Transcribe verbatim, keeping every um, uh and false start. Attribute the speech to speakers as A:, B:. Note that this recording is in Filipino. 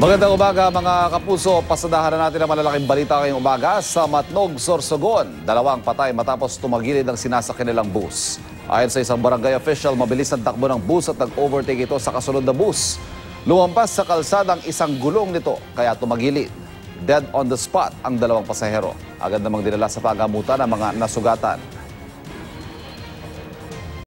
A: Magandang umaga mga kapuso. Pasadahan na natin ang malalaking balita ngayong umaga sa Matnog, Sorsogon. Dalawang patay matapos tumagilid ang sinasakyan nilang bus. Ayon sa isang barangay official, mabilis ang takbo ng bus at nag-overtake ito sa kasunod na bus. Lumampas sa kalsada ang isang gulong nito kaya tumagilid. Dead on the spot ang dalawang pasahero. Agad namang dinala sa pagamutan ang mga nasugatan.